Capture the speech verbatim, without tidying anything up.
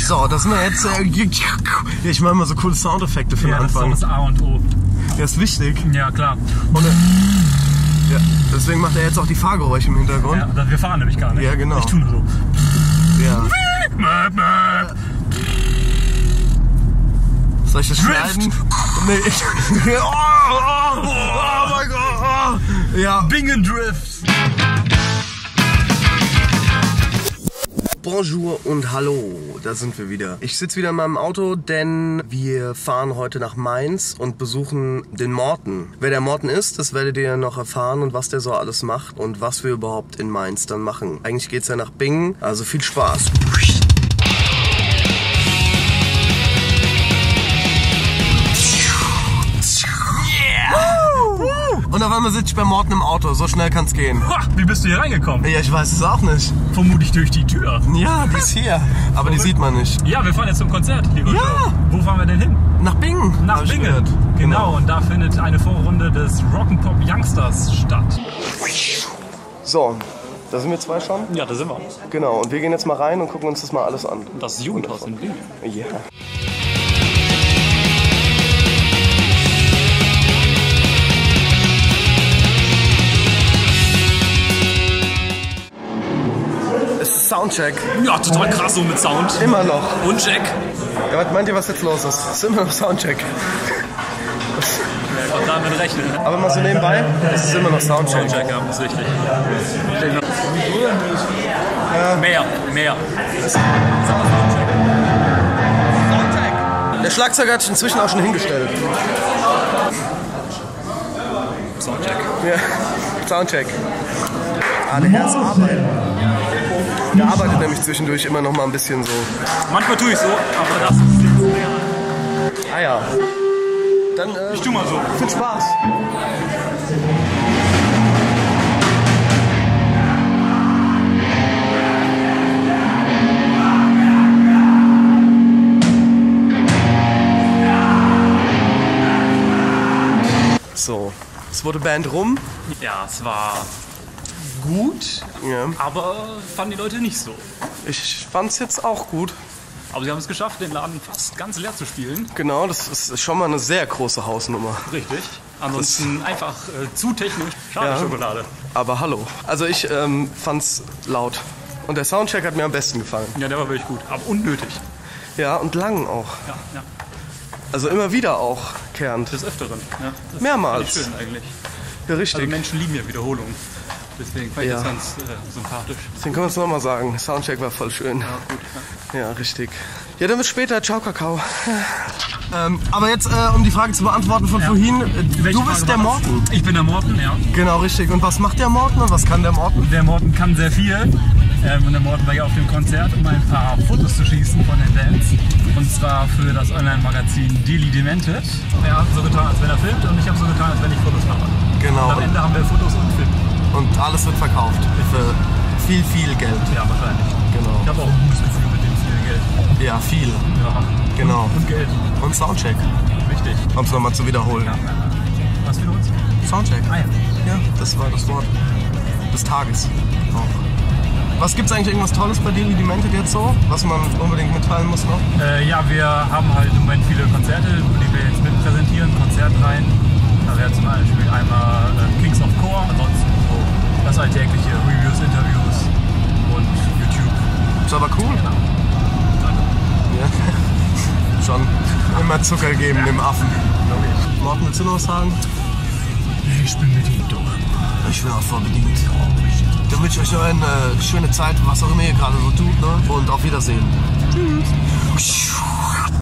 So, das sind wir jetzt. Äh, ich mache immer so coole Soundeffekte für den ja, Anfang. Das ist das A und O. Ja, ist wichtig. Ja, klar. Und, äh, ja, deswegen macht er jetzt auch die Fahrgeräusche im Hintergrund. Ja, wir fahren nämlich gar nicht. Ja, genau. Ich tue nur so. Ja. Soll ich das schneiden? Nee, ich. Oh, oh, oh mein Gott. Oh. Ja. Bingen Drift. Bonjour und hallo, da sind wir wieder. Ich sitze wieder in meinem Auto, denn wir fahren heute nach Mainz und besuchen den Morten. Wer der Morten ist, das werdet ihr noch erfahren und was der so alles macht und was wir überhaupt in Mainz dann machen. Eigentlich geht es ja nach Bingen, also viel Spaß. Und auf einmal sitze ich beim Morten im Auto, so schnell kann's gehen. Ha, wie bist du hier reingekommen? Ja, ich weiß es auch nicht. Vermutlich durch die Tür. Ja, die ist hier, aber die sieht man nicht. Ja, wir fahren jetzt zum Konzert. Hier Ja. Wo fahren wir denn hin? Nach Bingen. Nach Bingen. Genau, und da findet eine Vorrunde des Rock'n'Pop Youngsters statt. So, da sind wir zwei schon. Ja, da sind wir. Genau, und wir gehen jetzt mal rein und gucken uns das mal alles an. Das Jugendhaus in Bingen. Ja. Soundcheck. Ja, total krass so mit Sound. Immer noch. Und Jack. Ja, was meint ihr, was jetzt los ist? Es ist immer noch Soundcheck. Wer kommt damit rechnen? Aber mal so nebenbei, es ist immer noch Soundcheck. Soundcheck, ja, ist richtig. Ja. Mehr, mehr. Der Schlagzeuger hat sich inzwischen auch schon hingestellt. Soundcheck. Ja, Soundcheck. Ah, der Herr ist arbeiten. Der arbeitet nämlich zwischendurch immer noch mal ein bisschen so. Manchmal tue ich so, aber das ist jetzt mehr. Ah ja. Dann, äh, Ich tu mal so. Viel Spaß. So, es wurde Band rum. Ja, es war gut, Ja. aber fanden die Leute nicht so. Ich fand's jetzt auch gut. Aber sie haben es geschafft, den Laden fast ganz leer zu spielen. Genau, das ist schon mal eine sehr große Hausnummer. Richtig. Ansonsten einfach äh, zu technisch. Schade, Ja. Schokolade. Aber hallo. Also ich ähm, fand's laut. Und der Soundcheck hat mir am besten gefallen. Ja, der war wirklich gut. Aber unnötig. Ja, und lang auch. Ja, ja. Also immer wieder auch kehrend. Des Öfteren. Ja, das Mehrmals. fand ich schön eigentlich. Ja, richtig. Also Menschen lieben ja Wiederholungen. Deswegen fand ich Ja. das ganz äh, sympathisch. Den können wir uns nochmal sagen. Soundcheck war voll schön. Ja, gut. Ja. Ja, richtig. Ja, dann bis später. Ciao, Kakao. Ähm, aber jetzt, äh, um die Frage zu beantworten von Ja. vorhin. Äh, Welche du bist Frage der war das? Morten. Ich bin der Morten, ja. Genau, richtig. Und was macht der Morten und was kann der Morten? Der Morten kann sehr viel. Ähm, und der Morten war ja auf dem Konzert, um ein paar Fotos zu schießen von den Bands. Und zwar für das Online-Magazin Daily Demented. Er hat so getan, als wenn er filmt, und ich habe so getan, als wenn ich Fotos mache. Genau. Und am Ende haben wir Fotos und Film. Und alles wird verkauft. Für viel, viel Geld. Ja, wahrscheinlich. Genau. Ich habe auch ein gutes Gefühl mit dem viel Geld. Ja, viel. Ja. Genau. Und Geld. Und Soundcheck. Wichtig. Um es nochmal zu wiederholen. Ja. Was für uns? Soundcheck. Ah ja. Ja, das war das Wort des Tages auch. Was gibt's eigentlich irgendwas Tolles bei Daily Demented jetzt so, was man unbedingt mitteilen muss noch? Äh, ja, wir haben halt im Moment viele Konzerte, die wir jetzt mit präsentieren, Konzertreihen. Da wäre zum Beispiel einmal äh, Kings of Core, ansonsten so das alltägliche Reviews, Interviews und YouTube. Ist aber cool. Genau. Danke. Ja. Schon immer Zucker geben dem Affen. Morten, willst du noch was sagen? Ich bin mit ihm durch. Ich bin auch voll bedient. Dann wünsche ich euch noch eine schöne Zeit, was auch immer ihr gerade so tut. Ne? Und auf Wiedersehen. Tschüss.